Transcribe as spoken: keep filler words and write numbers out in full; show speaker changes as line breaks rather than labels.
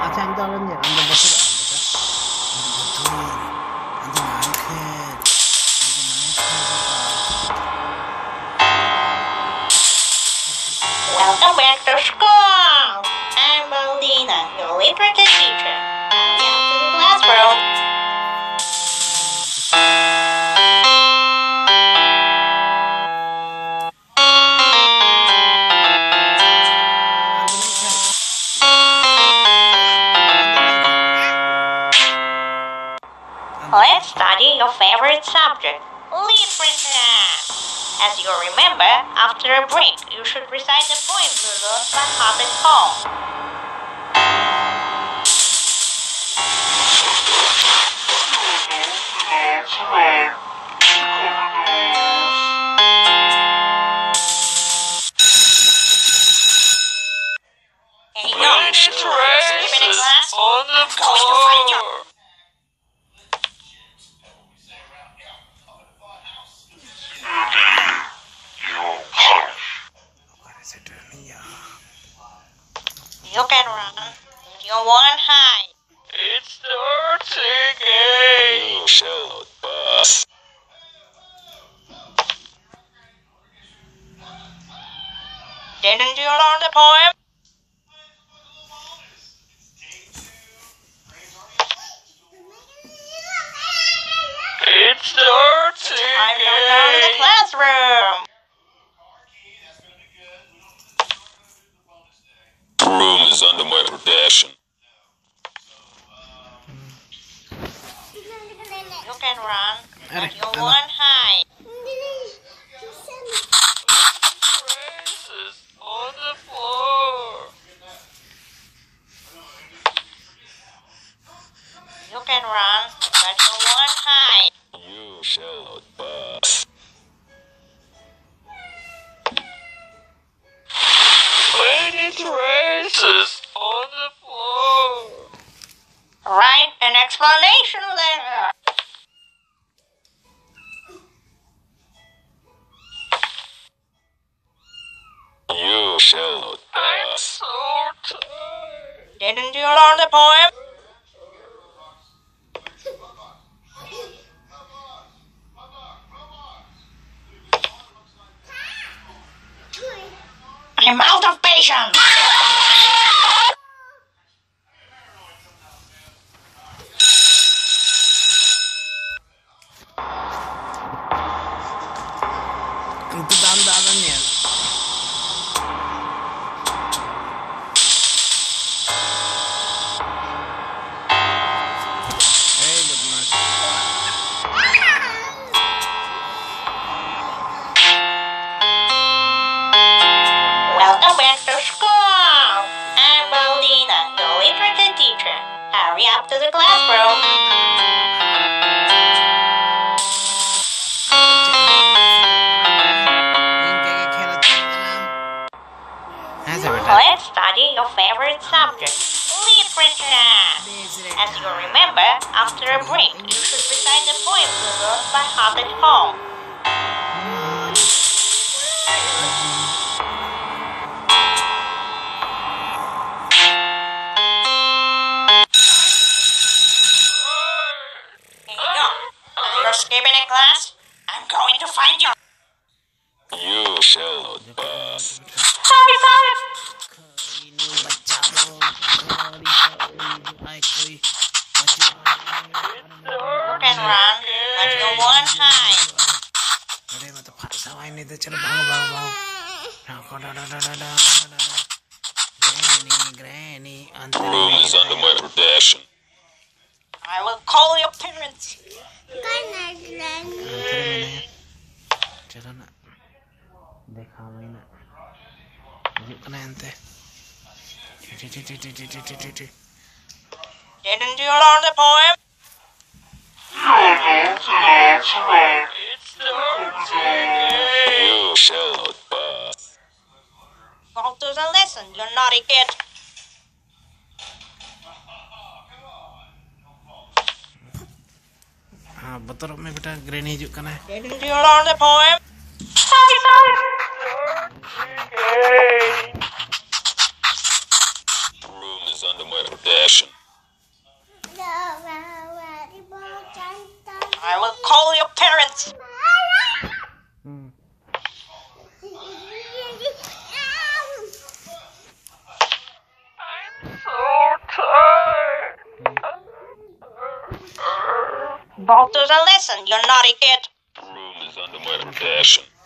Acha ang talan niya. Ang betul. Ang betul. Ang naikhet. Ang naikhet.
Welcome back to school. I'm Melina, your literature teacher. Hurry up to the classroom. Let's study your favorite subject, literature. As you remember, after a break, you should recite the poems you learned by heart at home. Hey, no, sleep in a class?
On the
I'm going to find you.
floor.
You can run, but you won't hide.
It's starting again. You shall pass.
Didn't you learn the poem?
It's starting
Time to go to the
again.
classroom.
The room is under my protection.
You can run, but you won't hide.
Traces on the floor.
You can run, but you won't hide.
You shall not pass. Many traces on the floor.
Write an explanation letter.
You shall not pass. I'm so tired.
Didn't you learn the poem? I'm out of patience.
Ang tandaan niya. Hey, good much.
Welcome back to school. I'm Melina, your literature teacher. Hurry up to the classroom. Let's study your favorite subject, literature. As you remember, after a break, you should recite the poems you learned by heart at home. Hey, no. You're skipping a class? I'm going to find you.
You shall not pass.
Sorry, sorry.
Ini baca dong. Ay, koy.
You can run, but you won't hide.
Ada mata paksa ini tuh cara bangun bangun bangun. Nah, kau dah dah dah dah dah dah dah. Granny, granny,
The room is under my protection.
I will call your parents.
Cara nak देखा मैं ना ये कना अंते
Didn't you learn the poem?
It's starting again. You shall not pass.
Go to the lesson, you naughty kid.
हाँ बतौर में बेटा ग्रेनी हिजुक कना है
Didn't you learn the poem? Sorry, sorry.
The room is under my protection.
Hmm.
Back to the lesson, you naughty kid.
The room is under my protection.